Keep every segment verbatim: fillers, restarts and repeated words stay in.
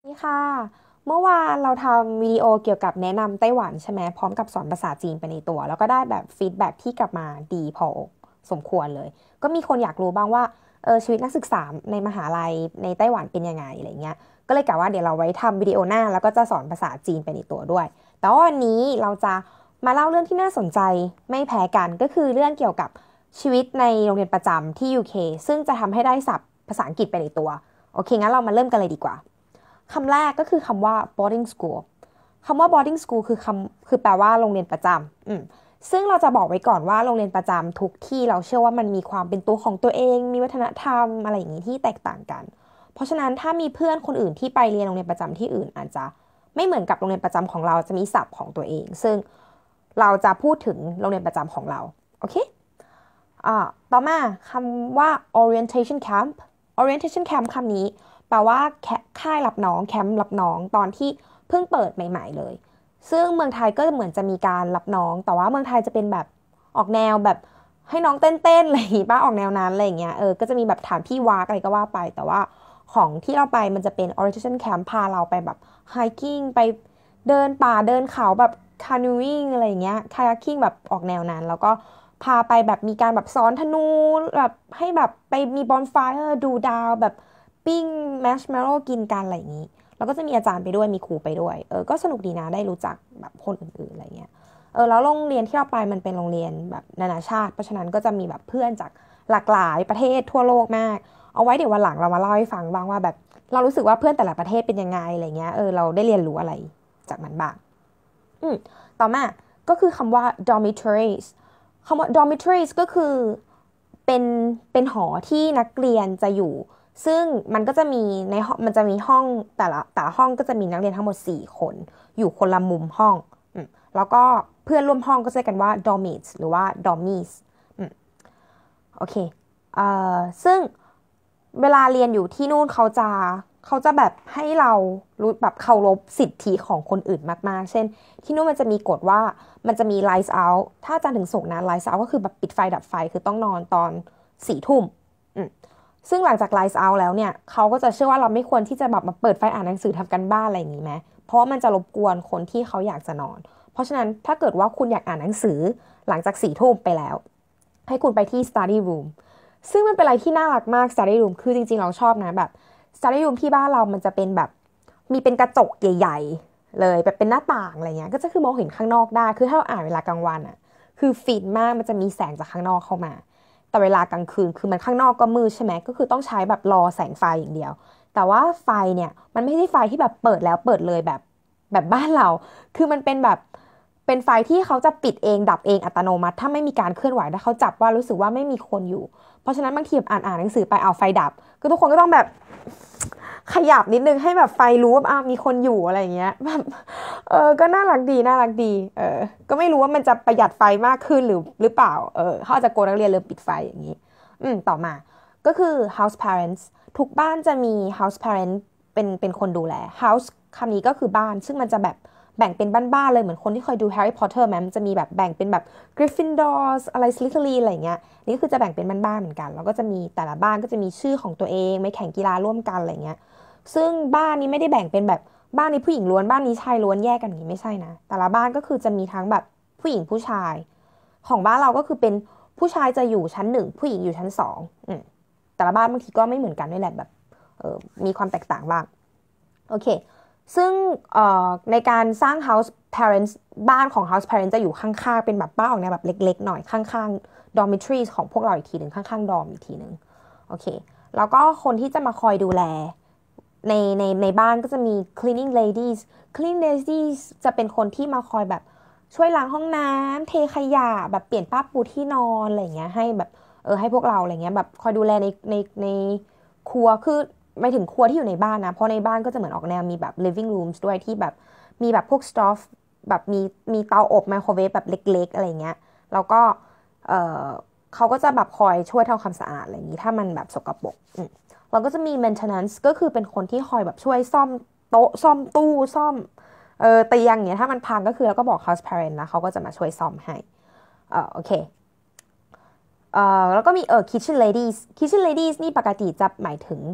นี่ค่ะเมื่อวานเราทำวิดีโอเกี่ยวกับแนะนำไต้หวันใช่ไหมพร้อมกับสอนภาษาจีนไปในตัวแล้วก็ได้แบบฟีดแบ็กที่กลับมาดีพอสมควรเลยก็มีคนอยากรู้บ้างว่าเออชีวิตนักศึกษาในมหาลัยในไต้หวันเป็นยังไงอะไรเงี้ยก็เลยกะว่าเดี๋ยวเราไว้ทำวิดีโอหน้าแล้วก็จะสอนภาษาจีนไปในตัวด้วยแต่ว่าวันนี้เราจะมาเล่าเรื่องที่น่าสนใจไม่แพ้กันก็คือเรื่องเกี่ยวกับชีวิตในโรงเรียนประจำที่ ยู เค ซึ่งจะทำให้ได้ศัพท์ภาษาอังกฤษไปในตัวโอเคงั้นเรามาเริ่มกันเลยดีกว่า คำแรกก็คือคำว่า boarding school คำว่า boarding school คือคำคือแปลว่าโรงเรียนประจำอืมซึ่งเราจะบอกไว้ก่อนว่าโรงเรียนประจำทุกที่เราเชื่อว่ามันมีความเป็นตัวของตัวเองมีวัฒนธรรมอะไรอย่างนี้ที่แตกต่างกันเพราะฉะนั้นถ้ามีเพื่อนคนอื่นที่ไปเรียนโรงเรียนประจำที่อื่นอาจจะไม่เหมือนกับโรงเรียนประจำของเราจะมีศัพท์ของตัวเองซึ่งเราจะพูดถึงโรงเรียนประจำของเราโอเคอ่าต่อมาคำว่า orientation camp orientation camp คำนี้ แปลว่าค่ายรับน้องแคมป์รับน้องตอนที่เพิ่งเปิดใหม่ๆเลยซึ่งเมืองไทยก็เหมือนจะมีการรับน้องแต่ว่าเมืองไทยจะเป็นแบบออกแนวแบบให้น้องเต้นๆอะไรอย่างงี้ป้าออกแนวนั้นอะไรอย่างเงี้ยเออก็จะมีแบบฐานพี่วากอะไรก็ว่าไปแต่ว่าของที่เราไปมันจะเป็น orientation camp พาเราไปแบบ hiking ไปเดินป่าเดินเขาแบบ canoeing อะไรอย่างเงี้ย kayaking แบบออกแนวนั้นแล้วก็พาไปแบบมีการแบบซ้อนธนูแบบให้แบบไปมีบอนไฟร์ดูดาวแบบ ปิ้งแมชเมลโล่กินกันอะไรอย่างนี้แล้วก็จะมีอาจารย์ไปด้วยมีครูไปด้วยเออก็สนุกดีนะได้รู้จักแบบคนอื่นๆอะไรเงี้ยเออแล้วโรงเรียนที่เราไปมันเป็นโรงเรียนแบบนานาชาติเพราะฉะนั้นก็จะมีแบบเพื่อนจากหลากหลายประเทศทั่วโลกมากเอาไว้เดี๋ยววันหลังเรามาเล่าให้ฟังบ้างว่าแบบเรารู้สึกว่าเพื่อนแต่ละประเทศเป็นยังไงอะไรเงี้ยเออเราได้เรียนรู้อะไรจากมันบ้างอืมต่อมาก็คือคำว่า dormitories คำว่า dormitories ก็คือเป็นเป็นหอที่นักเรียนจะอยู่ ซึ่งมันก็จะมีในห้องมันจะมีห้องแต่ละแต่ละห้องก็จะมีนักเรียนทั้งหมดสี่คนอยู่คนละมุมห้องแล้วก็เพื่อนร่วมห้องก็จะเรียกกันว่า dormits หรือว่า dormies โอเคเอ่อซึ่งเวลาเรียนอยู่ที่นู่นเขาจะเขาจะแบบให้เรารู้แบบเคารพสิทธิของคนอื่นมากๆเช่นที่นู่นมันจะมีกฎว่ามันจะมี lights out ถ้าจันทร์ถึงศุกร์นะ lights out ก็คือแบบปิดไฟดับไฟคือต้องนอนตอนสี่ทุ่ม ซึ่งหลังจากไลฟ์เอาแล้วเนี่ยเขาก็จะเชื่อว่าเราไม่ควรที่จะแบบมาเปิดไฟอ่านหนังสือทำกันบ้านอะไรอย่างนี้ไหมเพราะว่ามันจะรบกวนคนที่เขาอยากจะนอนเพราะฉะนั้นถ้าเกิดว่าคุณอยากอ่านหนังสือหลังจากสี่ทุ่มไปแล้วให้คุณไปที่ study room ซึ่งมันเป็นอะไรที่น่ารักมาก study room คือจริงๆเราชอบนะแบบ study room ที่บ้านเรามันจะเป็นแบบมีเป็นกระจกใหญ่ๆเลยแบบเป็นหน้าต่างอะไรเงี้ยก็จะคือมองเห็นข้างนอกได้คือถ้าเราอ่านเวลากลางวันอ่ะคือฟินมากมันจะมีแสงจากข้างนอกเข้ามา แต่เวลากลางคืนคือมันข้างนอกก็มืดใช่ไหมก็คือต้องใช้แบบรอแสงไฟอย่างเดียวแต่ว่าไฟเนี่ยมันไม่ใช่ไฟที่แบบเปิดแล้วเปิดเลยแบบแบบบ้านเราคือมันเป็นแบบเป็นไฟที่เขาจะปิดเองดับเองอัตโนมัติถ้าไม่มีการเคลื่อนไหวถ้าเขาจับว่ารู้สึกว่าไม่มีคนอยู่เพราะฉะนั้นบางทีอ่านอ่านหนังสือไปเอาไฟดับก็ทุกคนก็ต้องแบบขยับนิดนึงให้แบบไฟรู้ว่าอ้าวมีคนอยู่อะไรอย่างเงี้ยแบบเออก็น่ารักดีน่ารักดีเออก็ไม่รู้ว่ามันจะประหยัดไฟมากขึ้นหรือหรือเปล่าเออเขาอาจจะโกนนักเรียนเริ่มปิดไฟอย่างนี้อืมต่อมาก็คือ house parents ทุกบ้านจะมี house parent เป็นเป็นคนดูแล house คำนี้ก็คือบ้านซึ่งมันจะแบบแบ่งเป็นบ้านๆเลยเหมือนคนที่เคยดู Harry Potter แม้มันจะมีแบบแบ่งเป็นแบบ Gryffindor อะไร Slytherin อะไรเงี้ยนี่คือจะแบ่งเป็นบ้านๆเหมือนกันแล้วก็จะมีแต่ละบ้านก็จะมีชื่อของตัวเองไม่แข่งกีฬาร่วมกันอะไรเงี้ยซึ่งบ้านนี้ไม่ได้แบ่งเป็นแบบบ้านนี้ผู้หญิงล้วนบ้านนี้ชายล้วนแยกกันอย่างนี้ไม่ใช่นะแต่ละบ้านก็คือจะมีทั้งแบบผู้หญิงผู้ชายของบ้านเราก็คือเป็นผู้ชายจะอยู่ชั้นหนึ่งผู้หญิงอยู่ชั้นสองอืมแต่ละบ้านบางทีก็ไม่เหมือนกันด้วยแหละแบบเออมีความแตกต่างบ้างโอเคซึ่งในการสร้าง house parents บ้านของ house parents จะอยู่ข้างๆเป็นแบบบ้านออกแนวแบบเล็กๆหน่อยข้างๆ dormitories ของพวกเราอีกทีหนึ่งข้างๆ dorm อีกทีหนึ่งโอเคแล้วก็คนที่จะมาคอยดูแลในในในบ้านก็จะมี cleaning ladies cleaning ladies จะเป็นคนที่มาคอยแบบช่วยล้างห้องน้ำเทขยะแบบเปลี่ยนผ้าปูที่นอนอะไรเงี้ยให้แบบเออให้พวกเราอะไรเงี้ยแบบคอยดูแลในในในครัวคือไม่ถึงครัวที่อยู่ในบ้านนะเพราะในบ้านก็จะเหมือนออกแนวมีแบบ living rooms ด้วยที่แบบมีแบบพวก stove แบบมีมีเตาอบไมโครเวฟแบบเล็กๆอะไรเงี้ยแล้วก็เออเขาก็จะแบบคอยช่วยทำความสะอาดอะไรอย่างนี้ถ้ามันแบบสกปรกเราก็จะมี maintenance ก็คือเป็นคนที่คอยแบบช่วยซ่อมโต๊ะซ่อมตู้ซ่อมเออเตียงอย่างเงี้ยถ้ามันพังก็คือเราก็บอก house parent นะเขาก็จะมาช่วยซ่อมให้เออโอเคเอ่อแล้วก็มีเออ kitchen ladies kitchen ladies นี่ปกติจะหมายถึง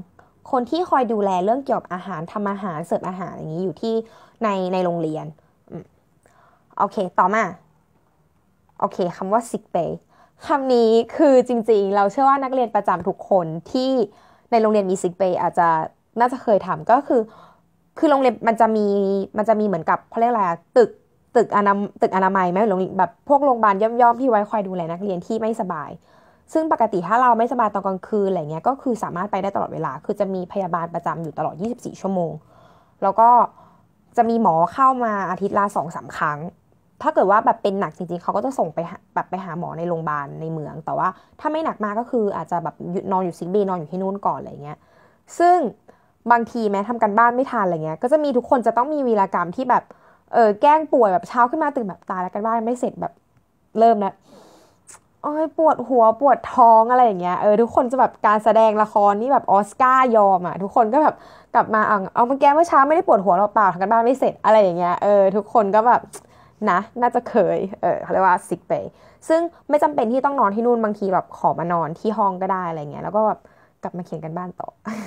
คนที่คอยดูแลเรื่องเกี่ยวกับอาหารทำอาหารเสิร์ฟอาหารอย่างนี้อยู่ที่ในในโรงเรียนโอเคต่อมาโอเคคำว่า sick bay คำนี้คือจริงๆเราเชื่อว่านักเรียนประจำทุกคนที่ในโรงเรียนมี sick bay อาจจะน่าจะเคยทำก็คือคือโรงเรียนมันจะมีมันจะมีเหมือนกับเขาเรียกอะไรตึกตึกอนาตึกอนามัยไหมหรือแบบพวกโรงพยาบาลย่อมๆที่ไว้คอยดูแลนักเรียนที่ไม่สบายซึ่งปกติถ้าเราไม่สบายตอนกลางคืนอะไรเงี้ยก็คือสามารถไปได้ตลอดเวลาคือจะมีพยาบาลประจำอยู่ตลอดยี่สิบสี่ชั่วโมงแล้วก็จะมีหมอเข้ามาอาทิตย์ละ สองถึงสาม ครั้งถ้าเกิดว่าแบบเป็นหนักจริงๆเขาก็จะส่งไปแบบไปหาหมอในโรงพยาบาลในเมืองแต่ว่าถ้าไม่หนักมากก็คืออาจจะแบบนอนอยู่ซิกเบย์นอนอยู่ที่นู่นก่อนอะไรเงี้ยซึ่งบางทีแม้ทำกันบ้านไม่ทันอะไรเงี้ยก็จะมีทุกคนจะต้องมีวีรกรรมที่แบบเออแกล้งป่วยแบบเช้าขึ้นมาตื่นแบบตายแล้วกันบ้านไม่เสร็จแบบเริ่มแล้วโอ้ยปวดหัวปวดท้องอะไรอย่างเงี้ยเออทุกคนจะแบบการแสดงละครนี่แบบออสการ์ยอมอ่ะทุกคนก็แบบกลับมาเอาเอามาแก้เมื่อเช้าไม่ได้ปวดหัวเราเปล่าทำกันบ้านไม่เสร็จอะไรอย่างเงี้ยเออทุกคนก็แบบนะน่าจะเคยเออเขาเรียกว่า sick bay ซึ่งไม่จำเป็นที่ต้องนอนที่นู่นบางทีแบบขอมานอนที่ห้องก็ได้อะไรเงี้ยแล้วก็แบบกลับมาเขียนกันบ้านต่อ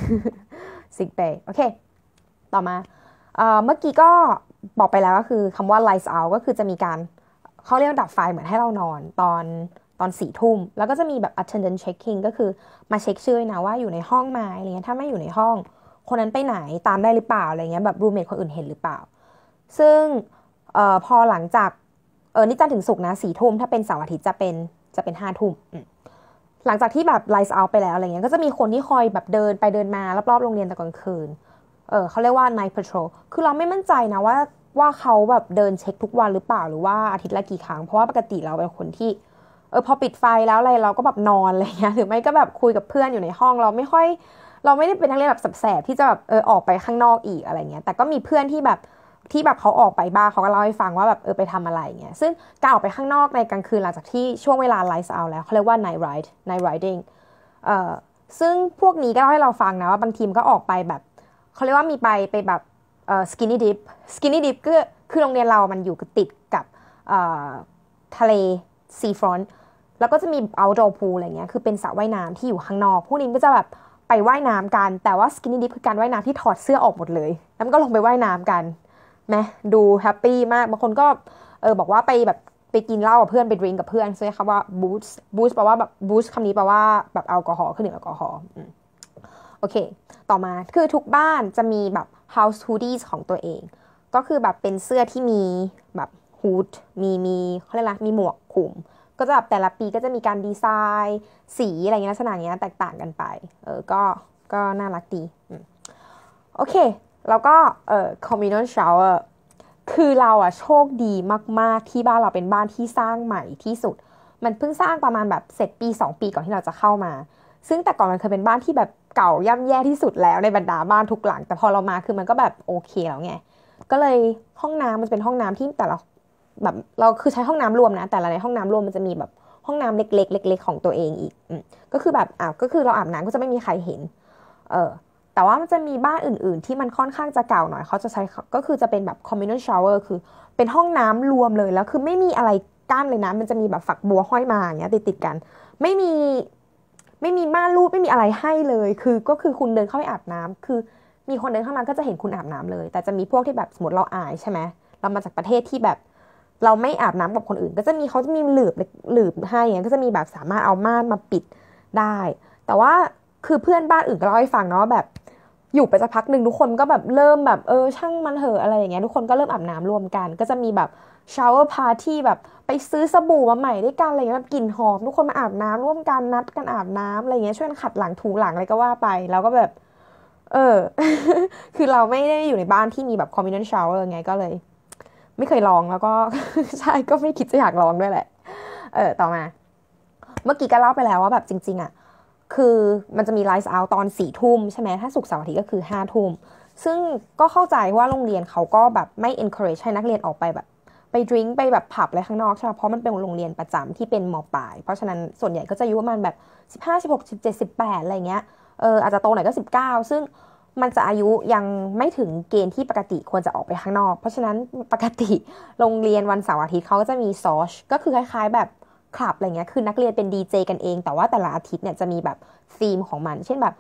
sick bay โอเคต่อมาเอ่อเมื่อกี้ก็บอกไปแล้วก็คือคำว่า lights out ก็คือจะมีการเขาเรียกดับไฟเหมือนให้เรานอนตอนตอนสี่ทุ่มแล้วก็จะมีแบบ attendance checking ก็คือมาเช็คชื่อนะว่าอยู่ในห้องไหมอะไรเงี้ยถ้าไม่อยู่ในห้องคนนั้นไปไหนตามได้หรือเปล่าอะไรเงี้ยแบบรูเมทคนอื่นเห็นหรือเปล่าซึ่งเอ่อพอหลังจากเออนี่จันทร์ถึงศุกร์นะสี่ทุ่มถ้าเป็นเสาร์อาทิตย์จะเป็นจะเป็นห้าทุ่มหลังจากที่แบบ lights out ไปแล้วอะไรเงี้ยก็จะมีคนที่คอยแบบเดินไปเดินมารอบๆโรงเรียนตอนกลางคืนเออเขาเรียกว่า night patrol คือเราไม่มั่นใจนะว่าว่าเขาแบบเดินเช็คทุกวันหรือเปล่าหรือว่าอาทิตย์ละกี่ครั้งเพราะว่าปกติเราเป็นคนที่เออพอปิดไฟแล้วอะไรเราก็แบบนอนอะไรเงี้ยหรือไม่ก็แบบคุยกับเพื่อนอยู่ในห้องเราไม่ค่อยเราไม่ได้เป็นนักเรียนแบบแสบๆที่จะแบบเออออกไปข้างนอกอีกอะไรเงี้ยแต่ก็มีเพื่อนที่แบบที่แบบเขาออกไปบ้างเขาก็เล่าให้ฟังว่าแบบเออไปทำอะไรเงี้ยซึ่งการออกไปข้างนอกในกลางคืนหลังจากที่ช่วงเวลา lights out แล้วเขาเรียกว่า night ride night riding เอ่อซึ่งพวกนี้ก็เล่าให้เราฟังนะว่าบางทีมก็ออกไปแบบเขาเรียกว่ามีไปไปแบบเอ่อ skinny dip skinny dip ก็คือโรงเรียนเรามันอยู่ติดกับเอ่อทะเล sea front แล้วก็จะมี outdoor pool อะไรเงี้ยคือเป็นสระว่ายน้ำที่อยู่ข้างนอกพวกนี้ก็จะแบบไปว่ายน้ำกันแต่ว่า skinny dip คือการว่ายน้ำที่ถอดเสื้อออกหมดเลยแล้วมันก็ลงไปว่ายน้ำกันไหมดูแฮปปี้มากบางคนก็เออบอกว่าไปแบบไปกินเหล้ากับเพื่อนไปดริงกับเพื่อนใช่ไหมครับว่า boost boost แปลว่าแบบ boost คำนี้แปลว่าแบบแอลกอฮอล์เครื่องดื่มแอลกอฮอล์โอเคต่อมาคือทุกบ้านจะมีแบบ house hoodies ของตัวเองก็คือแบบเป็นเสื้อที่มีแบบฮูดมีมีเขาเรียกอะไรมีหมวกคลุมก็จะแบบแต่ละปีก็จะมีการดีไซน์สีอะไรเงี้ยลักษณะเงี้ยแตกต่างกันไปเออก็ก็น่ารักดีโอเคแล้วก็เอ่อ communal shower คือเราอะโชคดีมากๆที่บ้านเราเป็นบ้านที่สร้างใหม่ที่สุดมันเพิ่งสร้างประมาณแบบเสร็จปีสองปีก่อนที่เราจะเข้ามาซึ่งแต่ก่อนมันเคยเป็นบ้านที่แบบเก่าย่ำแย่ที่สุดแล้วในบรรดาบ้านทุกหลังแต่พอเรามาคือมันก็แบบโอเคแล้วไงก็เลยห้องน้ำมันจะเป็นห้องน้ำที่แต่ละแบบเราคือใช้ห้องน้ำรวมนะแต่ละในห้องน้ำรวมมันจะมีแบบห้องน้ำเล็กๆเล็กๆของตัวเองอีกอืมก็คือแบบอ่ะก็คือเราอาบน้ำก็จะไม่มีใครเห็นเออแต่ว่ามันจะมีบ้านอื่นๆที่มันค่อนข้างจะเก่าหน่อยเขาจะใช้ก็คือจะเป็นแบบ communal shower คือเป็นห้องน้ำรวมเลยแล้วคือไม่มีอะไรกั้นเลยนะมันจะมีแบบฝักบัวห้อยมาอย่างเงี้ยติดๆกันไม่มีไม่มีม่านรูดไม่มีอะไรให้เลยคือก็คือคุณเดินเข้าไปอาบน้ำคือมีคนเดินเข้ามาก็จะเห็นคุณอาบน้ำเลยแต่จะมีพวกที่แบบสมมติเราอายใช่ไหมเรามาจากประเทศที่แบบเราไม่อาบน้ำกับคนอื่นก็จะมีเขาจะมีหลืบหลืบให้อย่างเงี้ยก็จะมีแบบสามารถเอาม่านมาปิดได้แต่ว่าคือเพื่อนบ้านอื่นก็เล่าให้ฟังเนาะแบบอยู่ไปสักพักหนึ่งทุกคนก็แบบเริ่มแบบเออช่างมันเหอะอะไรอย่างเงี้ยทุกคนก็เริ่มอาบน้ำรวมกันก็จะมีแบบชาวเวอร์พาร์ตี้แบบไปซื้อสบู่มาใหม่ด้วยกันอะไรเงี้ยแบบกลิ่นหอมทุกคนมาอาบน้ำร่วมกันนัดกันอาบน้ำอะไรเงี้ยช่วยขัดหลังถูหลังอะไรก็ว่าไปแล้วก็แบบเออ คือเราไม่ได้อยู่ในบ้านที่มีแบบ communal shower ไงก็เลยไม่เคยลองแล้วก็ ใช่ก็ไม่คิดจะอยากลองด้วยแหละเออต่อมาเมื่อกี้ก็เล่าไปแล้วว่าแบบจริงๆอ่ะคือมันจะมีไลฟ์เอาท์ตอนสี่ทุ่มใช่ไหมถ้าศุกร์เสาร์อาทิตย์ก็คือห้าทุ่มซึ่งก็เข้าใจว่าโรงเรียนเขาก็แบบไม่ encourage ให้นักเรียนออกไปแบบไปดริงก์ไปแบบผับอะไรข้างนอกใช่ไหมเพราะมันเป็นโรงเรียนประจำที่เป็นม.ปลายเพราะฉะนั้นส่วนใหญ่ก็จะอายุประมาณแบบสิบห้า สิบหก สิบเจ็ด สิบแปดอะไรเงี้ยเอออาจจะโตหน่อยก็สิบเก้าซึ่งมันจะอายุยังไม่ถึงเกณฑ์ที่ปกติควรจะออกไปข้างนอกเพราะฉะนั้นปกติโรงเรียนวันเสาร์อาทิตย์เขาก็จะมีซอชก็คือคล้ายๆแบบคลับอะไรเงี้ยคือนักเรียนเป็นดีเจกันเองแต่ว่าแต่ละอาทิตย์เนี่ยจะมีแบบธีมของมันเช่นแบบ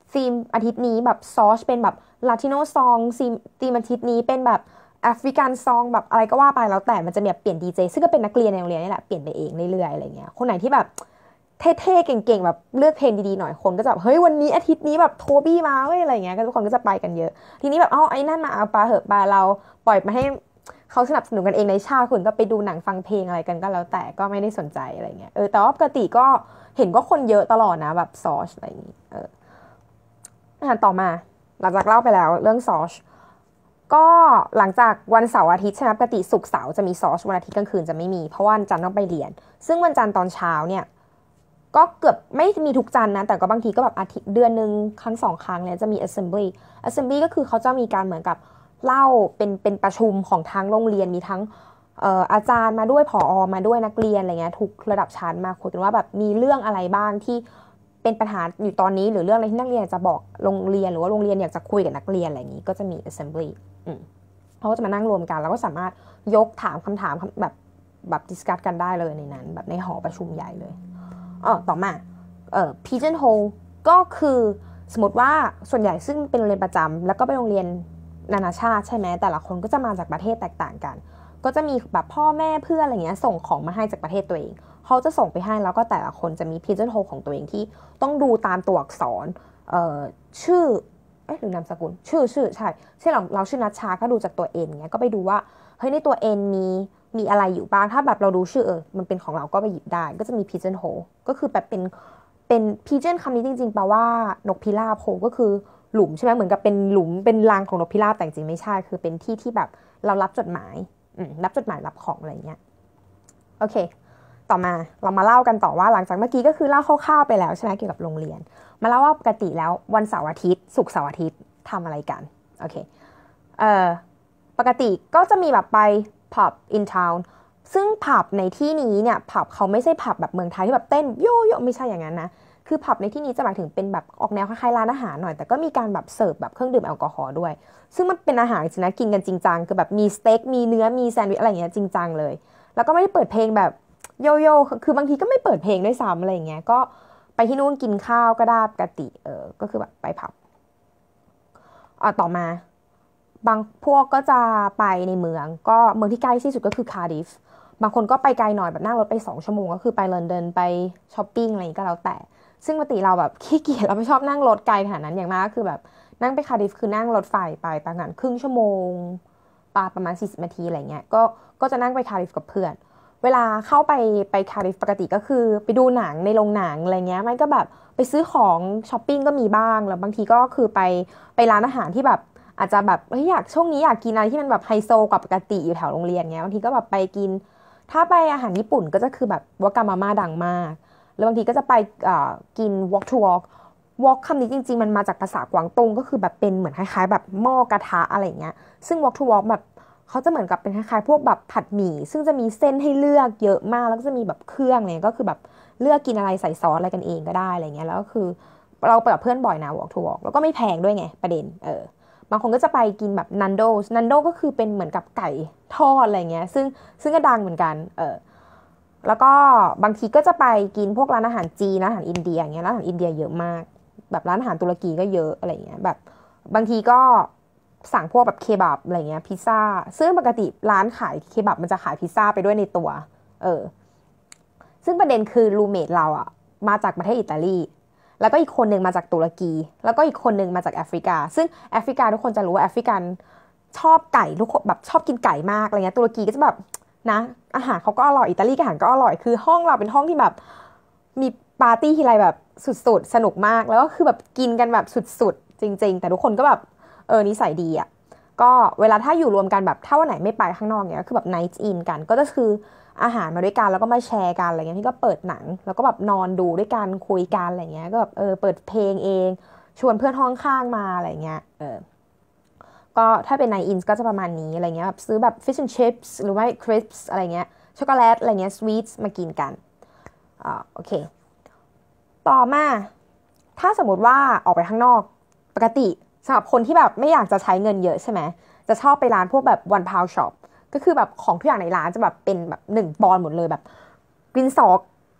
ธีมอาทิตย์นี้แบบซอชเป็นแบบลาติโนซองธีมธีมอาทิตย์นี้เป็นแบบแอฟริกันซองแบบอะไรก็ว่าไปแล้วแต่มันจะแบบเปลี่ยนดีเจซึ่งก็เป็นนักเรียนในโรงเรียนนี่แหละเปลี่ยนไปเองเรื่อยๆอะไรเงี้ยคนไหนที่แบบเท่ๆเก่งๆแบบเลือกเพลงดีๆหน่อยคนก็จะแบบเฮ้ยวันนี้อาทิตย์นี้แบบโทบี้มาเว้ยอะไรเงี้ยก็ทุกคนก็จะไปกันเยอะทีนี้แบบเอ้าไอ้นั่นมาเอาปลาเหอะปลาเราปล่อยมาให้เขาสนับสนุนกันเองในชาติคุณก็ไปดูหนังฟังเพลงอะไรกันก็แล้วแต่ก็ไม่ได้สนใจอะไรเงี้ยเออแต่ว่าปกติก็เห็นก็คนเยอะตลอดนะแบบซอชอะไรอย่างงี้เอออ่ะต่อมาหลังจากเล่าไปแล้วเรื่องซอชก็หลังจากวันเสาร์อาทิตย์ใช่ไหมปกติศุกร์เสาร์จะมีซอชวันอาทิตย์กลางคืนจะไม่มีเพราะว่าวันจันทร์ต้องไปเรียนซึ่งวันจันทร์ตอนเช้าเนี่ยก็เกือบไม่มีทุกจันทร์นะแต่ก็บางทีก็แบบอาทิตย์เดือนหนึ่งครั้งสองครั้งเนี่ยจะมี assembly assembly ก็คือเขาจะมีการเหมือนกับเล่าเป็นเป็นประชุมของทั้งโรงเรียนมีทั้งเอ่ออาจารย์มาด้วยผอมาด้วยนักเรียนอะไรเงี้ยทุกระดับชั้นมาคุยกันว่าแบบมีเรื่องอะไรบ้างที่เป็นปัญหาอยู่ตอนนี้หรือเรื่องอะไรที่นักเรียนจะบอกโรงเรียนหรือว่าโรงเรียนอยากจะคุยกับนักเรียนอะไรอย่างนี้ก็จะมี assembly อืมเขาก็จะมานั่งรวมกันแล้วก็สามารถยกถามคำถามแบบแบบดิสคัสกันได้เลยในนั้นแบบในหอประชุมใหญ่เลยอ๋อต่อมาเอ่อ pigeonhole ก็คือสมมติว่าส่วนใหญ่ซึ่งเป็นโรงเรียนประจำแล้วก็เป็นโรงเรียนนานาชาติใช่ไหมแต่ละคนก็จะมาจากประเทศแตกต่างกันก็จะมีแบบพ่อแม่เพื่อนอะไรเงี้ยส่งของมาให้จากประเทศตัวเองเขาจะส่งไปให้แล้วก็แต่ละคนจะมี pigeonhole ของตัวเองที่ต้องดูตามตัวอักษรเอ่อชื่อเอ๊ะหรือนามสกุลชื่อชื่อใช่เช่นเราเราชื่อนัชชาก็ดูจากตัว N เงี้ยก็ไปดูว่าเฮ้ยในตัว N มีมีอะไรอยู่บ้างถ้าแบบเราดูชื่อเออมันเป็นของเราก็ไปหยิบได้ก็จะมี pigeonhole ก็คือแบบเป็นเป็น pigeon คำนี้จริงๆแปลว่านกพิราบ hole ก็คือหลุมใช่ไหมเหมือนกับเป็นหลุมเป็นรังของนกพิราบแต่จริงๆไม่ใช่คือเป็นที่ที่แบบเรารับจดหมายรับจดหมายรับของอะไรเงี้ยโอเคต่อมาเรามาเล่ากันต่อว่าหลังจากเมื่อกี้ก็คือเล่าคร่าวๆไปแล้วใช่ไหมเกี่ยวกับโรงเรียนมาเล่าว่าปกติแล้ววันเสาร์อาทิตย์ศุกร์เสาร์อาทิตย์ทำอะไรกันโอเคเอ่อปกติก็จะมีแบบไปผับ in town ซึ่งผับในที่นี้เนี่ยผับเขาไม่ใช่ผับแบบเมืองไทยที่แบบเต้นโยโย่ไม่ใช่อย่างนั้นนะคือผับในที่นี้จะหมายถึงเป็นแบบออกแนวคล้ายๆร้านอาหารหน่อยแต่ก็มีการแบบเสิร์ฟแบบเครื่องดื่มแอลกอฮอล์ด้วยซึ่งมันเป็นอาหารจริงนะกินกันจริงจังคือแบบมีสเต็กมีเนื้อมีแซนด์วิชอะไรอย่างเงี้ยจริงจังเลยแล้วก็ไม่ได้เปิดเพลงแบบโยโย่คือบางทีก็ไม่เปิดเพลงด้วยซ้ำอะไรอย่างเงี้ยก็ไปที่นู่นกินข้าวก็ได้ปกติเออก็คือแบบไปผับอ่ะต่อมาบางพวกก็จะไปในเมืองก็เมืองที่ใกล้ที่สุดก็คือคาร์ดิฟบางคนก็ไปไกลหน่อยแบบนั่งรถไปสองชั่วโมงก็คือไปลอนดอนไปช้อปปิ้งอะไรก็แล้วแต่ซึ่งปกติเราแบบขี้เกียจเราไม่ชอบนั่งรถไกลขนาดนั้นอย่างมากก็คือแบบนั่งไปคาร์ดิฟคือนั่งรถไฟไปประมาณครึ่งชั่วโมงปาประมาณสี่สิบนาทีอะไรเงี้ยก็ก็จะนั่งไปคาร์ดิฟกับเพื่อนเวลาเข้าไปไปคาร์ดิฟปกติก็คือไปดูหนังในโรงหนังอะไรเงี้ยมันก็แบบไปซื้อของช้อปปิ้งก็มีบ้างแล้วบางทีก็คือไปไปร้านอาหารที่แบบอาจจะแบบเฮ้ยอยากช่วงนี้อยากกินอะไรที่มันแบบไฮโซกว่าปกติอยู่แถวโรงเรียนเงี้ยบางทีก็แบบไปกินถ้าไปอาหารญี่ปุ่นก็จะคือแบบวากามาม่าดังมากแล้วบางทีก็จะไปกิน walk to walk walk คำนี้จริงๆมันมาจากภาษากวางตุ้งก็คือแบบเป็นเหมือนคล้ายๆแบบหม้อกระทะอะไรเงี้ยซึ่ง walk to walk แบบเขาจะเหมือนกับเป็นคล้ายๆพวกแบบผัดหมี่ซึ่งจะมีเส้นให้เลือกเยอะมากแล้วก็จะมีแบบเครื่องเนี่ยก็คือแบบเลือกกินอะไรใส่ซอสอะไรกันเองก็ได้อะไรเงี้ยแล้วก็คือเราไปกับเพื่อนบ่อยนะ walk to walk แล้วก็ไม่แพงด้วยไงประเด็นเออบางคนก็จะไปกินแบบนันโดนันโดก็คือเป็นเหมือนกับไก่ทอดอะไรเงี้ยซึ่งซึ่งก็ดังเหมือนกันเออแล้วก็บางทีก็จะไปกินพวกร้านอาหารจีนอาหารอินเดียอย่างเงี้ยร้านอาหารอินเดียเยอะมากแบบร้านอาหารตุรกีก็เยอะอะไรเงี้ยแบบบางทีก็สั่งพวกแบบเคบับอะไรเงี้ยพิซซ่าซึ่งปกติร้านขายเคบับมันจะขายพิซซ่าไปด้วยในตัวเออซึ่งประเด็นคือรูเมทเราอะมาจากประเทศอิตาลีแล้วก็อีกคนหนึ่งมาจากตุรกีแล้วก็อีกคนหนึ่งมาจากแอฟริกาซึ่งแอฟริกาทุกคนจะรู้ว่าแอฟริกันชอบไก่ทุกคนแบบชอบกินไก่มากอะไรเงี้ยตุรกีก็จะแบบนะอาหารเขาก็อร่อยอิตาลีอาหารก็อร่อยคือห้องเราเป็นห้องที่แบบมีปาร์ตี้ทีไรแบบสุดๆสนุกมากแล้วก็คือแบบกินกันแบบสุดๆจริงๆแต่ทุกคนก็แบบเออนิสัยดีอ่ะก็เวลาถ้าอยู่รวมกันแบบถ้าวันไหนไม่ไปข้างนอกเนี้ยก็คือแบบ night in กันก็จะคืออาหารมาด้วยกันแล้วก็มาแชร์กันอะไรเงี้ยพี่ก็เปิดหนังแล้วก็แบบนอนดูด้วยกันคุยกันอะไรเงี้ยก็แบบเออเปิดเพลงเองชวนเพื่อนห้องข้างมาอะไรเงี้ยเออก็ถ้าเป็น night in ก็จะประมาณนี้อะไรเงี้ยแบบซื้อแบบ fish and chips หรือว่า crisps อะไรเงี้ยช็อกโกแลตอะไรเงี้ย sweets มากินกันอ่าโอเคต่อมาถ้าสมมติว่าออกไปข้างนอกปกติสำหรับคนที่แบบไม่อยากจะใช้เงินเยอะใช่ไหมจะชอบไปร้านพวกแบบ one pound shop ก็คือแบบของทุกอย่างในร้านจะแบบเป็นแบบหนึ่งปอนด์หมดเลยแบบกรีนซอก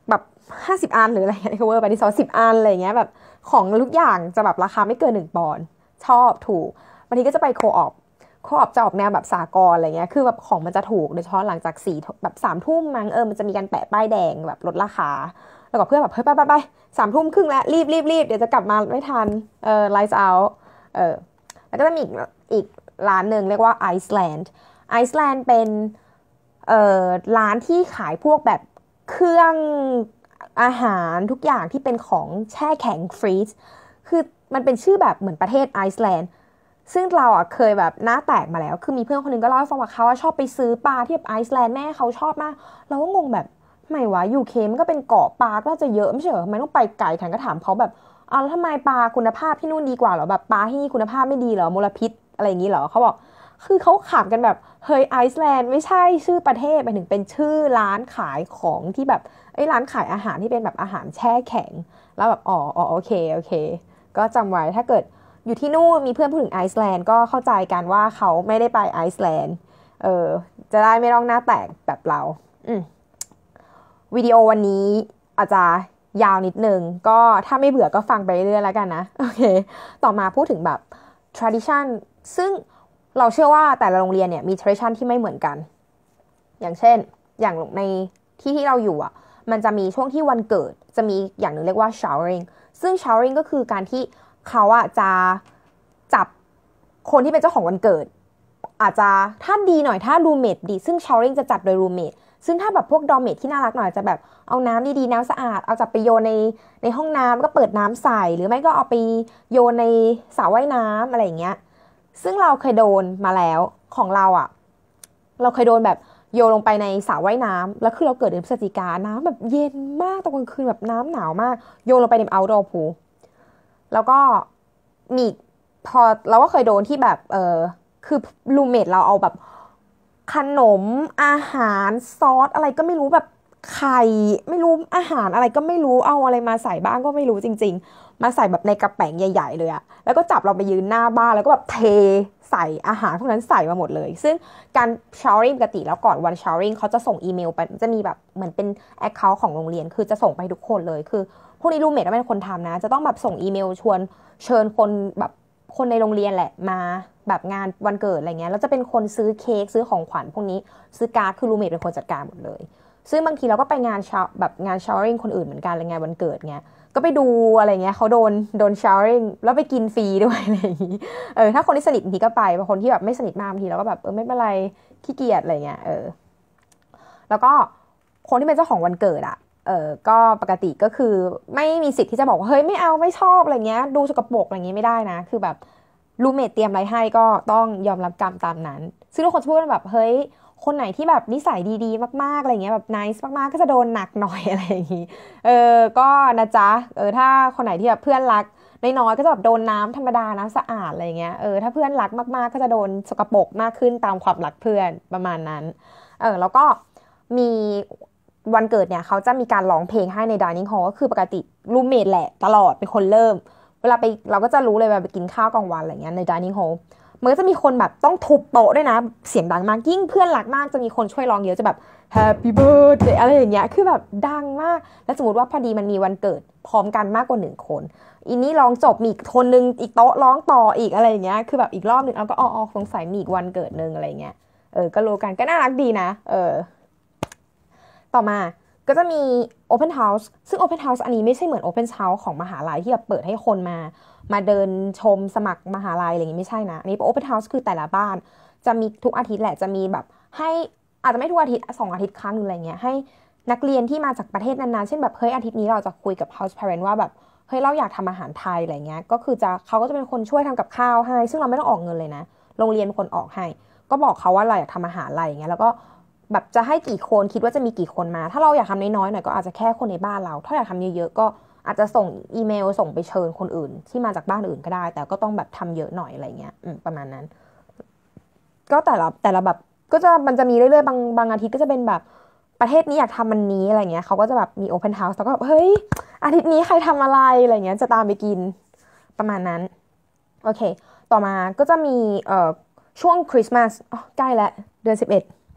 แบบห้าสิบอันหรืออะไรเงี้ยเวอร์ไปที่สองสิบอันอะไรเงี้ยแบบของทุกอย่างจะแบบราคาไม่เกินหนึ่งปอนด์ชอบถูกบางทีก็จะไปโคออปโคออปจะออกแนวแบบสากลอะไรเงี้ยคือแบบของมันจะถูกโดยเฉพาะหลังจากสี่แบบสามทุ่มมั้งเออมันจะมีการแปะป้ายแดงแบบลดราคาแล้วก็เพื่อนแบบเฮ้ยไปไปไปสามทุ่มครึ่งแล้วรีบรีบรีบเดี๋ยวจะกลับมาไม่ทันเออไลท์เอาเออแล้วก็จะมีอีกอีกร้านหนึ่งเรียกว่าไอซ์แลนด์ไอซ์แลนด์เป็นเอ่อร้านที่ขายพวกแบบเครื่องอาหารทุกอย่างที่เป็นของแช่แข็งฟรีซคือมันเป็นชื่อแบบเหมือนประเทศไอซ์แลนด์ซึ่งเราอ่ะเคยแบบหน้าแตกมาแล้วคือมีเพื่อนคนนึงก็เล่าให้ฟังว่าเขาชอบไปซื้อปลาที่แบบไอซ์แลนด์แม่เขาชอบมากเราก็งงแบบทำไมวะยูเคมันก็เป็นเกาะปลาก็จะเยอะไม่ใช่เหรอทำไมต้องไปไกลฉันก็ถามเขาแบบอ้าวแล้วทำไมปลาคุณภาพที่นู่นดีกว่าเหรอแบบปลาที่นี่คุณภาพไม่ดีเหรอมลพิษอะไรอย่างนี้เหรอเขาบอกคือเขาขำกันแบบเฮ้ยไอซ์แลนด์ไม่ใช่ชื่อประเทศไปถึงเป็นชื่อร้านขายของที่แบบไอ้ร้านขายอาหารที่เป็นแบบอาหารแช่แข็งแล้วแบบอ๋ออ๋อโอเคโอเคก็จำไว้ถ้าเกิดอยู่ที่นู่นมีเพื่อนพูดถึงไอซ์แลนด์ก็เข้าใจกันว่าเขาไม่ได้ไปไอซ์แลนด์เออจะได้ไม่ต้องหน้าแตกแบบเราอืมวิดีโอวันนี้อาจจะยาวนิดนึงก็ถ้าไม่เบื่อก็ฟังไปเรื่อยๆแล้วกันนะโอเคต่อมาพูดถึงแบบ tradition ซึ่งเราเชื่อว่าแต่ละโรงเรียนเนี่ยมี tradition ที่ไม่เหมือนกันอย่างเช่นอย่างในที่ที่เราอยู่อ่ะมันจะมีช่วงที่วันเกิดจะมีอย่างหนึ่งเรียกว่า showering ซึ่ง showering ก็คือการที่เขาอะจะจับคนที่เป็นเจ้าของวันเกิดอาจจะถ้าดีหน่อยถ้ารูเมทดีซึ่ง showering จะจัดโดยรูเมทซึ่งถ้าแบบพวกดอมเมทที่น่ารักหน่อยจะแบบเอาน้ำดีๆน้ำสะอาดเอาจับไปโยนในในห้องน้ำก็เปิดน้ำใส่หรือไม่ก็เอาไปโยนในสระว่ายน้ำอะไรอย่างเงี้ยซึ่งเราเคยโดนมาแล้วของเราอะเราเคยโดนแบบโยนลงไปในสระว่ายน้ำแล้วคือเราเกิดเดือนพฤศจิกาน้ำแบบเย็นมากตอนกลางคืนแบบน้ำหนาวมากโยนลงไปใน outdoor pool แล้วก็มีพอเราก็เคยโดนที่แบบเออคือรูเมทเราเอาแบบขนมอาหารซอสอะไรก็ไม่รู้แบบไข่ไม่รู้อาหารอะไรก็ไม่รู้เอาอะไรมาใส่บ้างก็ไม่รู้จริงๆมาใส่แบบในกระแป๋งใหญ่ๆเลยอะแล้วก็จับเราไปยืนหน้าบ้านแล้วก็แบบเทใส่อาหารพวกนั้นใส่มาหมดเลยซึ่งการชาวริ่งปกติแล้วก่อนวันชาวริ่งเขาจะส่งอีเมลไปจะมีแบบเหมือนเป็นแอคเคาท์ของโรงเรียนคือจะส่งไปทุกคนเลยคือพวกนี้รูเมทไม่เป็นคนทำนะจะต้องแบบส่งอีเมลชวนเชิญคนแบบคนในโรงเรียนแหละมาแบบงานวันเกิดอะไรเงี้ยแล้วจะเป็นคนซื้อเค้กซื้อของขวัญพวกนี้ซื้อการ์ดคือรูเมทเป็นคนจัดการหมดเลยซึ่งบางทีเราก็ไปงานชาวแบบงานชาวริ่งคนอื่นเหมือนกันอะไรงานวันเกิดเงี้ยก็ไปดูอะไรเงี้ยเขาโดนโดนชาวริ่งแล้วไปกินฟรีด้วยอะไรอย่างงี้เออถ้าคนที่สนิทบางทีก็ไปบางคนที่แบบไม่สนิทมากบางทีเราก็แบบเออไม่เป็นไรขี้เกียจอะไรเงี้ยเออแล้วก็คนที่เป็นเจ้าของวันเกิดอ่ะเออก็ปกติก็คือไม่มีสิทธิ์ที่จะบอกว่าเฮ้ยไม่เอาไม่ชอบอะไรเงี้ยดูสกปรกอะไรเงี้ยไม่ได้นะคือแบบรูเมทเตรียมอะไรให้ก็ต้องยอมรับกรรมตามนั้นซึ่งทุกคนจะพูดแบบเฮ้ยคนไหนที่แบบนิสัยดีๆมากๆอะไรเงี้ยแบบไนซ์มากๆก็จะโดนหนักหน่อยอะไรอย่างงี้เออก็นะจ๊ะเออถ้าคนไหนที่แบบเพื่อนรักน้อยๆก็จะแบบโดนน้ำธรรมดาน้ำสะอาดอะไรเงี้ยเออถ้าเพื่อนรักมากๆก็จะโดนสกปรกมากขึ้นตามความรักเพื่อนประมาณนั้นเออแล้วก็มีวันเกิดเนี่ยเขาจะมีการร้องเพลงให้ใน dining hall ก็คือปกติรูมเมทแหละตลอดเป็นคนเริ่มเวลาไปเราก็จะรู้เลยเวลาไปกินข้าวกลางวันอะไรเงี้ยใน dining hall มันก็จะมีคนแบบต้องทุบโต๊ะด้วยนะเสียงดังมากยิ่งเพื่อนรักมากจะมีคนช่วยร้องเยอะจะแบบ Happy birthday อะไรอย่างเงี้ยคือแบบดังมากแล้วสมมติว่าพอดีมันมีวันเกิดพร้อมกันมากกว่าหนึ่งคนอีนี้ร้องจบมีอีกคนนึงอีกโต๊ะร้องต่ออีกอะไรอย่างเงี้ยคือแบบอีกรอบนึงเอาก็อ๋อสงสัยมีอีกวันเกิดนึงอะไรเงี้ยเออก็รู้กันก็น่ารักดีนะเออต่อมาก็จะมี Open House ซึ่ง Open House อันนี้ไม่ใช่เหมือน Open House ของมหาลัยที่แบบเปิดให้คนมามาเดินชมสมัครมหาลัยอะไรอย่างนี้ไม่ใช่นะอันนี้ Open House คือแต่ละบ้านจะมีทุกอาทิตย์แหละจะมีแบบให้อาจจะไม่ทุกอาทิตย์สองอาทิตย์ครั้งนึงอะไรเงี้ยให้นักเรียนที่มาจากประเทศนั้นๆเช่นแบบเฮ้ยอาทิตย์นี้เราจะคุยกับ House Parent ว่าแบบเฮ้ยเราอยากทำอาหารไทยอะไรเงี้ยก็คือจะเขาก็จะเป็นคนช่วยทำกับข้าวให้ซึ่งเราไม่ต้องออกเงินเลยนะโรงเรียนเป็นคนออกให้ก็บอกเขาว่าเราอยากทำอาหารอะไรอย่างเงี้ยแล้วก็แบบจะให้กี่คนคิดว่าจะมีกี่คนมาถ้าเราอยากทำน้อยๆหน่อยก็อาจจะแค่คนในบ้านเราถ้าอยากทำเยอะๆก็อาจจะส่งอีเมลส่งไปเชิญคนอื่นที่มาจากบ้านอื่นก็ได้แต่ก็ต้องแบบทำเยอะหน่อยอะไรเงี้ยประมาณนั้นก็แต่ละแต่ละแบบก็จะมันจะมีเรื่อยๆบางบางอาทิตย์ก็จะเป็นแบบประเทศนี้อยากทำมันนี้อะไรเงี้ยเขาก็จะแบบมีโอเพนเฮาส์แล้วก็แบบเฮ้ยอาทิตย์นี้ใครทำอะไรอะไรเงี้ยจะตามไปกินประมาณนั้นโอเคต่อมาก็จะมีเอ่อช่วงคริสต์มาสใกล้แล้วเดือนสิบเอ็ด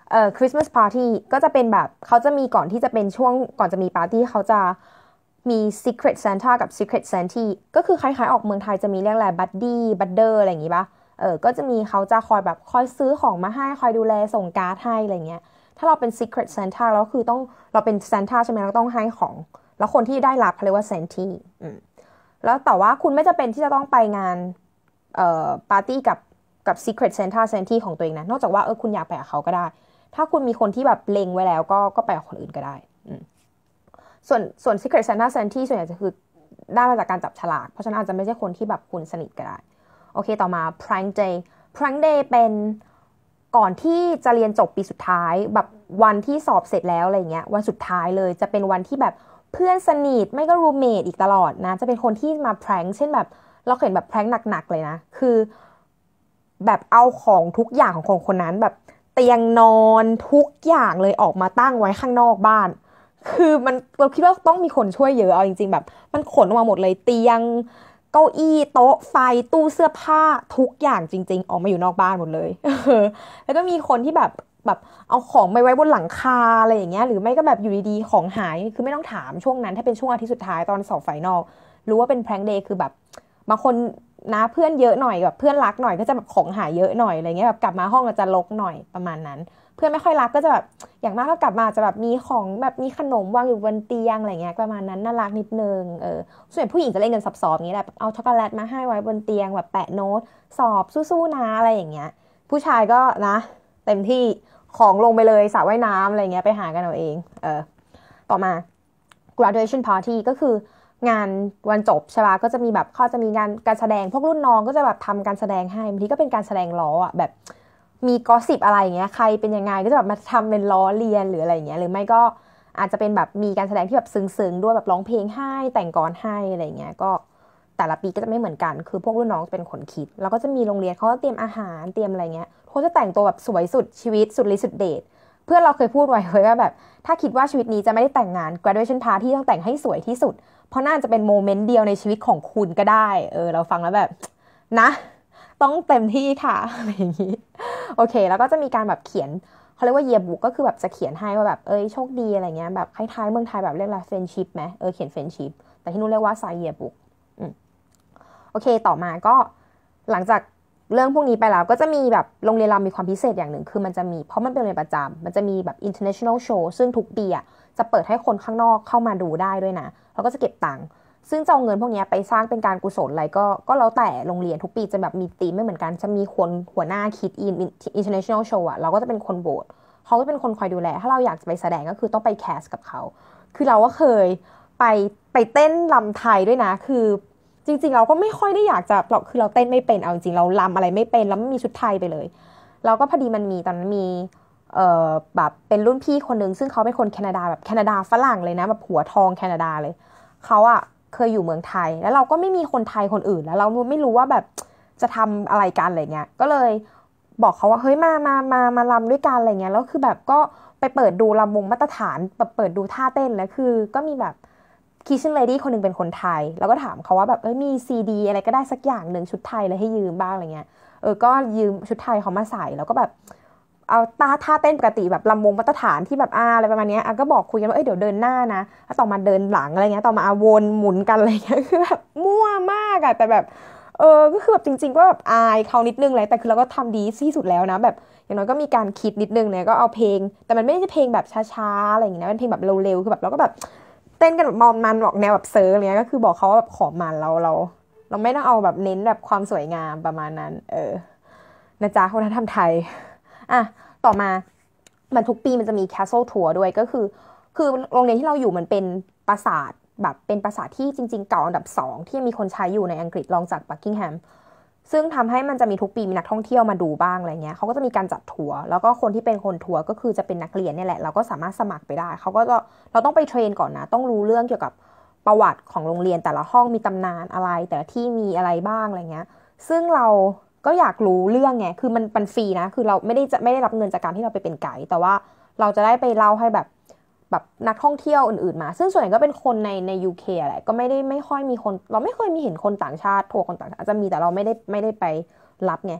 เอ่อคริสต์มาสปาร์ตี้ก็จะเป็นแบบเขาจะมีก่อนที่จะเป็นช่วงก่อนจะมีปาร์ตี้เขาจะมี Secret Santa กับ Secret Santa ก็คือคล้ายๆออกเมืองไทยจะมีเรียกอะไรบัดดี้บัดเดอร์อะไรอย่างงี้ป่ะเออก็จะมีเขาจะคอยแบบคอยซื้อของมาให้คอยดูแลส่งการ์ดให้อะไรเงี้ยถ้าเราเป็น Secret Santa แล้วคือต้องเราเป็น Santa ใช่ไหมเราต้องให้ของแล้วคนที่ได้รับเขาเรียกว่า Santa อืมแล้วแต่ว่าคุณไม่จำเป็นที่จะต้องไปงานเอ่อปาร์ตี้กับกับ Secret Santa Santa ของตัวเองนะนอกจากว่าเออคุณอยากไปกับเขาก็ได้ถ้าคุณมีคนที่แบบเล็งไว้แล้วก็ก็ไปกับคนอื่นก็ได้ส่วนส่วน Secret Santa Santa ส่วนใหญ่จะคือได้มาจากการจับฉลากเพราะฉะนั้นอาจจะไม่ใช่คนที่แบบคุณสนิทก็ได้โอเคต่อมา Prank Day Prank Day เป็นก่อนที่จะเรียนจบปีสุดท้ายแบบวันที่สอบเสร็จแล้วอะไรเงี้ยวันสุดท้ายเลยจะเป็นวันที่แบบเพื่อนสนิทไม่ก็รูมเมทอีกตลอดนะจะเป็นคนที่มา prank เช่นแบบเราเห็นแบบ prank หนักๆเลยนะคือแบบเอาของทุกอย่างของคนคนนั้นแบบเตียงนอนทุกอย่างเลยออกมาตั้งไว้ข้างนอกบ้านคือมันเราคิดว่าต้องมีคนช่วยเยอะเอาจริงๆแบบมันขนออกมาหมดเลยเตียงเก้าอี้โต๊ะไฟตู้เสื้อผ้าทุกอย่างจริงๆออกมาอยู่นอกบ้านหมดเลยแล้วก็มีคนที่แบบแบบเอาของไปไว้บนหลังคาอะไรอย่างเงี้ยหรือไม่ก็แบบอยู่ดีๆของหายคือไม่ต้องถามช่วงนั้นถ้าเป็นช่วงอาทิตย์สุดท้ายตอนสอบไฟนอลรู้ว่าเป็นแพร้งเดย์คือแบบบางคนนะเพื่อนเยอะหน่อยแบบเพื่อนรักหน่อยก็จะแบบของหายเยอะหน่อยอะไรเงี้ยแบบกลับมาห้องก็จะรกหน่อยประมาณนั้นเพื่อนไม่ค่อยรักก็จะแบบอย่างมากก็กลับมาจะแบบมีของแบบมีขนมวางอยู่บนเตียงอะไรเงี้ยประมาณนั้นน่ารักนิดนึงเออส่วนผู้หญิงจะเล่นกันซับซ้อนอย่างนี้แหละเอาช็อกโกแลตมาให้ไว้บนเตียงแบบแปะโน้ตสอบสู้ๆนะอะไรอย่างเงี้ยผู้ชายก็นะเต็มที่ของลงไปเลยสระว่ายน้ำอะไรเงี้ยไปหากันเอาเองเออต่อมา graduation party ก็คืองานวันจบใช่ป่ะก็จะมีแบบเขาจะมีงานการแสดงพวกรุ่นน้องก็จะแบบทำการแสดงให้บางทีก็เป็นการแสดงล้ออ่ะแบบมีกอสซิปอะไรอย่างเงี้ยใครเป็นยังไงก็จะแบบมาทำเป็นล้อเลียนหรืออะไรอย่างเงี้ยหรือไม่ก็อาจจะเป็นแบบมีการแสดงที่แบบซึ้งๆด้วยแบบร้องเพลงให้แต่งกลอนให้อะไรเงี้ยก็แต่ละปีก็จะไม่เหมือนกันคือพวกรุ่นน้องเป็นคนคิดแล้วก็จะมีโรงเรียนเขาก็เตรียมอาหารเตรียมอะไรเงี้ยเขาจะแต่งตัวแบบสวยสุดชีวิตสุดฤทธิ์สุดเดชเพื่อนเราเคยพูดไว้เลยว่าแบบถ้าคิดว่าชีวิตนี้จะไม่ได้แต่งงาน graduation party ต้องแต่งให้สวยที่สุดเพราะน่าจะเป็นโมเมนต์เดียวในชีวิตของคุณก็ได้เออเราฟังแล้วแบบนะต้องเต็มที่ค่ะอะไรอย่างนี้โอเคแล้วก็จะมีการแบบเขียนเขาเรียกว่าเยียร์บุ๊กก็คือแบบจะเขียนให้ว่าแบบเอ้ยโชคดีอะไรเงี้ยแบบคล้ายๆเมืองไทยแบบเรียกอะไรเฟรนชิพไหมเออเขียนเฟรนชิพแต่ที่นู้นเรียกว่าไซเยียร์บุ๊กโอเคต่อมาก็หลังจากเรื่องพวกนี้ไปแล้วก็จะมีแบบโรงเรียนเรามีความพิเศษอย่างหนึ่งคือมันจะมีเพราะมันเป็นโรงเรียนประจำมันจะมีแบบ international show ซึ่งทุกปีอ่ะจะเปิดให้คนข้างนอกเข้ามาดูได้ด้วยนะแล้วก็จะเก็บตังค์ซึ่งจะเอาเงินพวกนี้ไปสร้างเป็นการกุศลอะไรก็ก็แล้วแต่โรงเรียนทุกปีจะแบบมีธีมไม่เหมือนกันจะมีคนหัวหน้าคิด international show อ่ะเราก็จะเป็นคนโหวตเขาก็เป็นคนคอยดูแลถ้าเราอยากจะไปแสดงก็คือต้องไปแคสกับเขาคือเราก็เคยไปไปเต้นรำไทยด้วยนะคือจริงๆเราก็ไม่ค่อยได้อยากจะเราคือเราเต้นไม่เป็นเอาจริงๆเรารำอะไรไม่เป็นแล้วไม่มีชุดไทยไปเลยเราก็พอดีมันมีตอนนั้นมีเอ่อแบบเป็นรุ่นพี่คนนึงซึ่งเขาเป็นคนแคนาดาแบบแคนาดาฝรั่งเลยนะแบบหัวทองแคนาดาเลยเขาอะเคยอยู่เมืองไทยแล้วเราก็ไม่มีคนไทยคนอื่นแล้วเราไม่รู้ว่าแบบจะทำอะไรกันอะไรเงี้ยก็เลยบอกเขาว่าเฮ้ยมามามามาลำด้วยกันอะไรเงี้ยแล้วคือแบบก็ไปเปิดดูลำวงมาตรฐานแบบเปิดดูท่าเต้นแล้วคือก็มีแบบKitchen Lady คนนึงเป็นคนไทยแล้วก็ถามเขาว่าแบบเอ้ยมีซีดีอะไรก็ได้สักอย่างหนึ่งชุดไทยเลยให้ยืมบ้างอะไรเงี้ยเออก็ยืมชุดไทยเขามาใส่แล้วก็แบบเอาตาท่าเต้นปกติแบบลำวงมาตรฐานที่แบบอาอะไรประมาณนี้อ่ะก็บอกคุยกันว่าเอ้ยเดี๋ยวเดินหน้านะแล้วต่อมาเดินหลังอะไรเงี้ยต่อมาอาวนหมุนกันอะไรเงี้ยคือแบบมั่วมากอะแต่แบบเออก็คือแบบจริงๆก็แบบอายเขานิดนึงเลยแต่คือเราก็ทำดีที่สุดแล้วนะแบบอย่างน้อยก็มีการคิดนิดนึงเนี่ยก็เอาเพลงแต่มันไม่ใช่เพลงแบบช้าๆอะไรอย่างเงี้ยเป็นเพลงแบบเร็วๆคือแบบเราก็แบบเต้นกันแบบมอนมันบอกแนวแบบเซิร์ฟอะไรเงี้ยก็คือบอกเขาว่าแบบขอมันเราเราเราไม่ต้องเอาแบบเน้นแบบความสวยงามประมาณนั้นเออนะจ๊ะวัฒนธรรมไทยอ่ะต่อมามันทุกปีมันจะมี Castle Tour ด้วยก็คือคือโรงเรียนที่เราอยู่มันเป็นปราสาทแบบเป็นปราสาทที่จริงๆเก่าอันดับสองที่มีคนใช้อยู่ในอังกฤษรองจากบักกิงแฮมซึ่งทำให้มันจะมีทุกปีมีนักท่องเที่ยวมาดูบ้างอะไรเงี้ยเขาก็จะมีการจัดทัวร์แล้วก็คนที่เป็นคนทัวร์ก็คือจะเป็นนักเรียนเนี่ยแหละเราก็สามารถสมัครไปได้เขาก็จะเราต้องไปเทรนก่อนนะต้องรู้เรื่องเกี่ยวกับประวัติของโรงเรียนแต่ละห้องมีตำนานอะไรแต่ละที่มีอะไรบ้างอะไรเงี้ยซึ่งเราก็อยากรู้เรื่องไงคือมันเป็นฟรีนะคือเราไม่ได้จะไม่ได้รับเงินจากการที่เราไปเป็นไกด์แต่ว่าเราจะได้ไปเล่าให้แบบแบบนักท่องเที่ยวอื่นๆมาซึ่งส่วนใหญ่ก็เป็นคนในใน ยู เค แหละก็ไม่ได้ไม่ค่อยมีคนเราไม่เคยมีเห็นคนต่างชาติทัวร์คนต่างชาติอาจจะมีแต่เราไม่ได้ไม่ได้ไปรับไง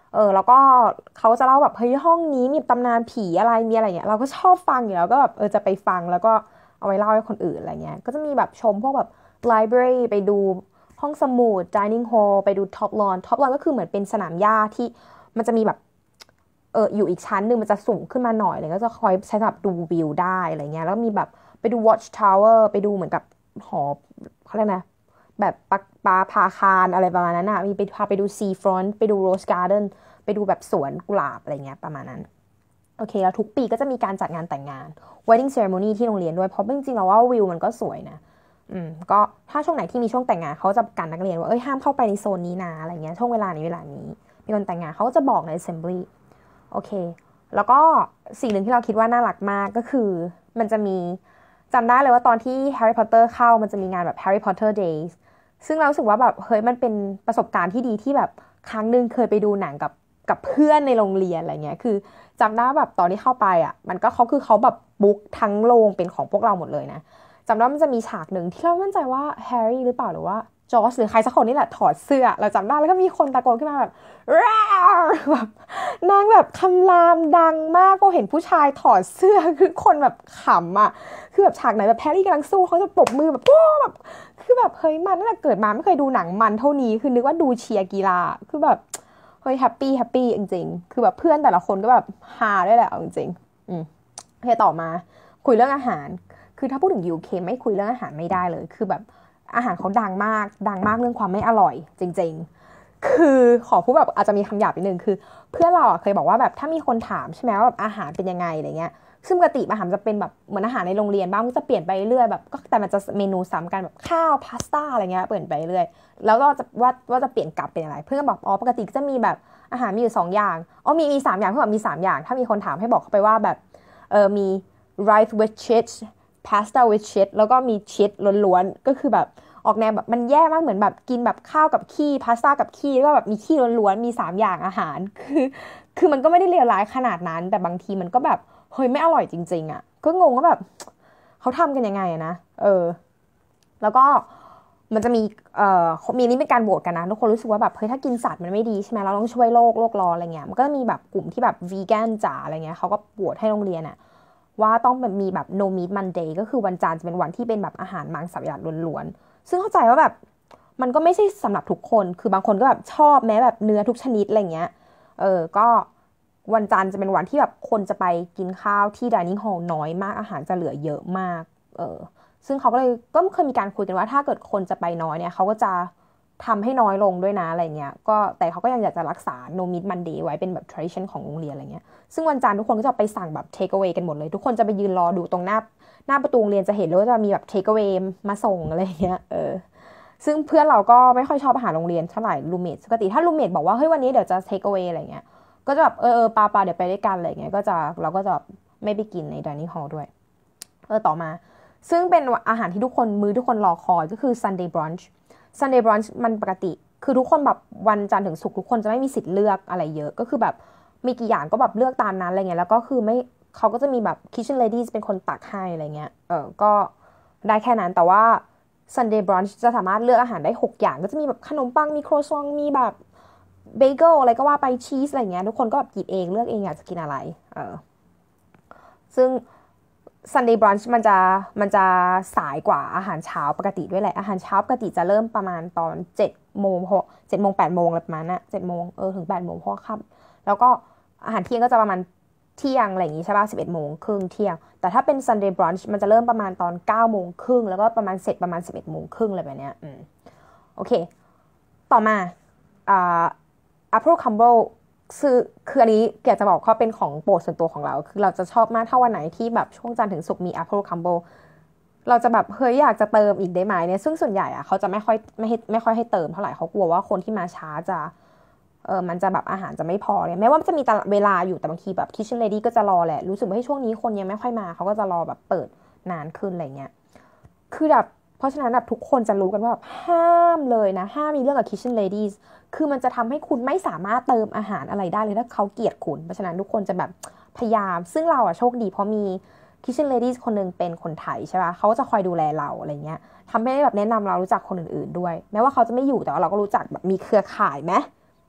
เออแล้วก็เขาจะเล่าแบบเฮ้ยห้องนี้มีตำนานผีอะไรมีอะไรเงี้ยเราก็ชอบฟังอยู่แล้วก็แบบเออจะไปฟังแล้วก็เอาไว้เล่าให้คนอื่นอะไรเงี้ยก็จะมีแบบชมพวกแบบ library ไปดูห้องสมุด dining hall ไปดู top lawn top lawn ก็คือเหมือนเป็นสนามหญ้าที่มันจะมีแบบเอออยู่อีกชั้นหนึ่งมันจะสูงขึ้นมาหน่อยเลยก็จะคอยใช้สำหรับดูวิวได้อะไรเงี้ยแล้วมีแบบไปดู watch tower ไปดูเหมือนกับหอเขาเรียกนะแบบปลาปลาพาคารอะไรประมาณนั้นอ่ะมีไปพาไปดู sea front ไปดู rose garden ไปดูแบบสวนกุหลาบอะไรเงี้ยประมาณนั้นโอเคแล้วทุกปีก็จะมีการจัดงานแต่งงาน wedding ceremony ที่โรงเรียนด้วยเพราะจริงๆแล้วว่าวิวมันก็สวยนะอืมก็ถ้าช่วงไหนที่มีช่วงแต่งงานเขาจะกันนักเรียนว่าเอ้ยห้ามเข้าไปในโซนนี้นะอะไรเงี้ยช่วงเวลานี้เวลานี้มีคนแต่งงานเขาก็จะบอกใน assembly โอเคแล้วก็สิ่งหนึ่งที่เราคิดว่าน่ารักมากก็คือมันจะมีจำได้เลยว่าตอนที่ Harry Potter เข้ามันจะมีงานแบบ Harry Potter Days ซึ่งเรารู้สึกว่าแบบเฮ้ยมันเป็นประสบการณ์ที่ดีที่แบบครั้งหนึ่งเคยไปดูหนังกับกับเพื่อนในโรงเรียนอะไรเงี้ยคือจำได้แบบตอนที่เข้าไปอ่ะมันก็เขาคือเขาแบบบุ๊กทั้งโรงเป็นของพวกเราหมดเลยนะจำได้มันจะมีฉากหนึ่งที่เราไม่มั่นใจว่าแฮร์รี่หรือเปล่าหรือว่าจอร์จหรือใครสักคนนี่แหละถอดเสื้อเราจำได้แล้วก็มีคนตะโกนขึ้นมาแบบแบบนางแบบคำรามดังมากก็เห็นผู้ชายถอดเสื้อคือคนแบบขำอ่ะคือแบบฉากไหนแบบแฮร์รี่กำลังสู้เขาจะปรบมือแบบโอ้แบบคือแบบเฮ้ยมันตั้งแต่เกิดมาไม่เคยดูหนังมันเท่านี้คือนึกว่าดูเชียร์กีฬาคือแบบเฮ้ยแฮปปี้แฮปปี้จริงๆคือแบบเพื่อนแต่ละคนก็แบบฮาได้แหละเอาจริงๆอืมโอเคต่อมาคุยเรื่องอาหารคือถ้าพูดถึง ยู เค ไม่คุยเรื่องอาหารไม่ได้เลยคือแบบอาหารเขาดังมากดังมากเรื่องความไม่อร่อยจริงๆคือขอพูดแบบอาจจะมีคำหยาบนิดนึงคือเพื่อนเราอ่ะเคยบอกว่าแบบถ้ามีคนถามใช่ไหมว่าแบบอาหารเป็นยังไงอะไรเงี้ยซึ่งปกติอาหารจะเป็นแบบเหมือนอาหารในโรงเรียนบ้างก็จะเปลี่ยนไปเรื่อยแบบก็แต่มันจะเมนูซ้ำกันแบบข้าวพาสต้าอะไรเงี้ยเปลี่ยนไปเรื่อยแล้วก็จะว่าว่าจะเปลี่ยนกลับเป็นอะไรเพื่อนก็บอกอ๋อปกติก็จะมีแบบอาหารมีอยู่สองอย่างอ๋อมีมีสามอย่างเพื่อนบอกมีสามอย่างถ้ามีคนถามให้บอกเขาไปว่าแบบเออมี rice with cheese pasta with cheese แล้วก็มีชีสล้วนๆก็คือแบบออกแนวแบบมันแย่มากเหมือนแบบกินแบบข้าวกับขี้พาสต้ากับขี้แล้วก็แบบมีขี้ล้วนๆมีสามอย่างอาหารคือคือมันก็ไม่ได้เลวร้ายขนาดนั้นแต่บางทีมันก็แบบเฮ้ยไม่อร่อยจริงๆอ่ะก็งงว่าแบบเขาทำกันยังไงอะนะเออแล้วก็มันจะมีเอ่อมีนี่เป็นการโหวตกันนะทุกคนรู้สึกว่าแบบเฮ้ยถ้ากินสัตว์มันไม่ดีใช่ไหมเราต้องช่วยโลกโลกร้อนอะไรเงี้ยมันก็มีแบบกลุ่มที่แบบวีแกนจ๋าอะไรเงี้ยเขาก็โหวตให้โรงเรียนอะว่าต้องแบบมีแบบ no meat Monday ก็คือวันจันทร์จะเป็นวันที่เป็นแบบอาหารมังสวิรัติล้วนๆซึ่งเข้าใจว่าแบบมันก็ไม่ใช่สำหรับทุกคนคือบางคนก็แบบชอบแม้แบบเนื้อทุกชนิดอะไรเงี้ยเออก็วันจันทร์จะเป็นวันที่แบบคนจะไปกินข้าวที่ dining hall น้อยมากอาหารจะเหลือเยอะมากเออซึ่งเขาก็เลยก็เคยมีการคุยกันว่าถ้าเกิดคนจะไปน้อยเนี่ยเขาก็จะทำให้น้อยลงด้วยนะอะไรเงี้ยก็แต่เขาก็ยังอยากจะรักษา no meat Monday ไว้เป็นแบบ tradition ของโรงเรียนอะไรเงี้ยซึ่งวันจันทร์ทุกคนก็จะไปสั่งแบบ take away กันหมดเลยทุกคนจะไปยืนรอดูตรงหน้าหน้าประตูโรงเรียนจะเห็นเลยว่าจะมีแบบ take away มาส่งอะไรเงี้ยเออซึ่งเพื่อนเราก็ไม่ค่อยชอบอาหารโรงเรียนเท่าไหร่รูเมทปกติถ้ารูเมทบอกว่าเฮ้ยวันนี้เดี๋ยวจะ take away อะไรเงี้ยก็จะแบบเออเออปาปาเดี๋ยวไปด้วยกันอะไรเงี้ยก็จะเราก็จะไม่ไปกินใน dining hall ด้วยเออต่อมาซึ่งเป็นอาหารที่ทุกคนมื้อทุกคนรอคอยก็คือ Sunday brunch Sunday brunch มันปกติคือทุกคนแบบวันจันทร์ถึงศุกร์ทุกคนจะไม่มีสิทธิ์เลือกอะไรเยอะก็คือแบบมีกี่อย่างก็แบบเลือกตามนั้นอะไรเงี้ยแล้วก็คือไม่เขาก็จะมีแบบ kitchen ladies เป็นคนตักให้อะไรเงี้ยเออก็ได้แค่นั้นแต่ว่า Sunday brunch จะสามารถเลือกอาหารได้หกอย่างก็จะมีแบบขนมปังมีโครซองมีแบบเบเกิลอะไรก็ว่าไปชีสอะไรเงี้ยทุกคนก็แบบหยิบเองเลือกเองอยากจะกินอะไรเออซึ่ง Sunday brunch มันจะมันจะสายกว่าอาหารเช้าปกติด้วยแหละอาหารเช้าปกติจะเริ่มประมาณตอนเจ็ดโมงเพราะเจ็ดโมงแปดโมงอะไรประมาณนั้นเจ็ดโมงเออถึงแปดโมงเพราะค่ำแล้วก็อาหารเที่ยงก็จะประมาณเที่ยงอะไรอย่างงี้ใช่ป่ะสิบเอ็ดโมงครึ่งเที่ยงแต่ถ้าเป็น Sunday brunch มันจะเริ่มประมาณตอนเก้าโมงครึ่งแล้วก็ประมาณเสร็จประมาณสิบเอ็ดโมงครึ่งอะไรแบบเนี้ยอืมโอเคต่อมาอ่า Apple crumble คือคืออันนี้อยากจะบอกเขาเป็นของโปรดส่วนตัวของเราคือเราจะชอบมากถ้าวันไหนที่แบบช่วงจันทร์ถึงศุกร์มี Apple crumble เราจะแบบเฮ้ยอยากจะเติมอีกได้ไหมเนี่ยซึ่งส่วนใหญ่อะเขาจะไม่ค่อยไม่ให้ไม่ค่อยให้เติมเท่าไหร่เขากลัวว่าคนที่มาช้าจะเออมันจะแบบอาหารจะไม่พอเนี่ยแม้ว่าจะมีเวลาอยู่แต่บางทีแบบ kitchen lady ก็จะรอแหละรู้สึกว่าให้ช่วงนี้คนยังไม่ค่อยมาเขาก็จะรอแบบเปิดนานขึ้นอะไรเงี้ยคือแบบเพราะฉะนั้นแบบทุกคนจะรู้กันว่าแบบห้ามเลยนะห้ามมีเรื่องกับ kitchen ladies คือมันจะทำให้คุณไม่สามารถเติมอาหารอะไรได้เลยถ้าเขาเกลียดคุณเพราะฉะนั้นทุกคนจะแบบพยายามซึ่งเราอะโชคดีเพราะมี kitchen ladies คนนึงเป็นคนไทยใช่ป่ะเขาจะคอยดูแลเราอะไรเงี้ยทำให้แบบแนะนำเรารู้จักคนอื่นๆด้วยแม้ว่าเขาจะไม่อยู่แต่ว่าเราก็รู้จักแบบมีเครือข่ายไหม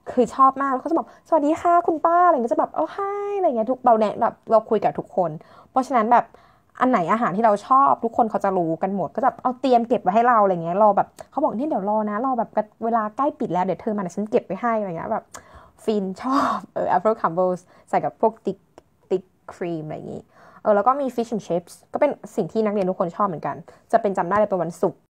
คือชอบมากแล้วเขาจะบอกสวัสดีค่ะคุณป้าอะไรเงี้ยจะแบบเออ hi อะไรเงี้ยทุกเราเนี่ยแบบเราคุยกับทุกคนเพราะฉะนั้นแบบอันไหนอาหารที่เราชอบทุกคนเขาจะรู้กันหมดก็แบบเอาเตรียมเก็บไว้ให้เราอะไรเงี้ยรอแบบเขาบอกนี่เดี๋ยวรอนะรอแบบเวลาใกล้ปิดแล้วเดี๋ยวเธอมาเดี๋ยวฉันเก็บไว้ให้อะไรเงี้ยแบบฟินชอบเออ Afro crumbles ใส่กับพวกติ๊กติ๊กครีมอะไรอย่างงี้เออแล้วก็มี fish and chips ก็เป็นสิ่งที่นักเรียนทุกคนชอบเหมือนกันจะเป็นจำได้เลยเป็นวันศุกร์